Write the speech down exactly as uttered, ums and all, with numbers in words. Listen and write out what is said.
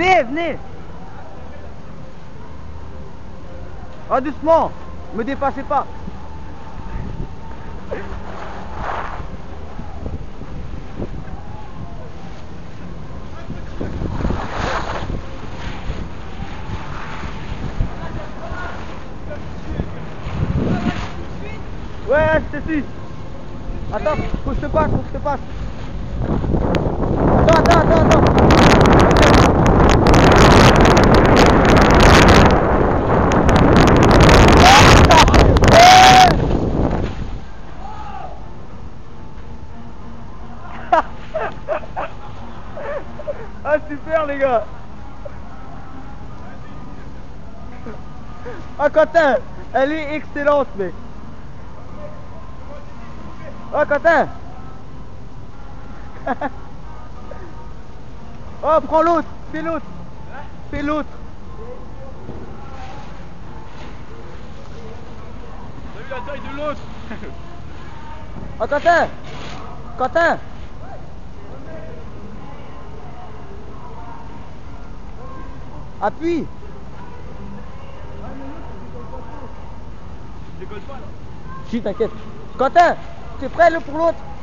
Venez, venez. Oh, doucement. Me dépassez pas. Ouais, je te suis. Attends, faut que je te passe, faut que je te passe. Attends, attends, attends, attends. Ah, super les gars. Ah, Quentin, elle est excellente, mec. Oh, Quentin. Oh, prends l'autre, fais l'autre. Fais l'autre. T'as vu la taille de l'autre? Oh, Quentin. Quentin. Appuie. Je décolle pas là. Si, t'inquiète. Quentin, tu es prêt le pour l'autre?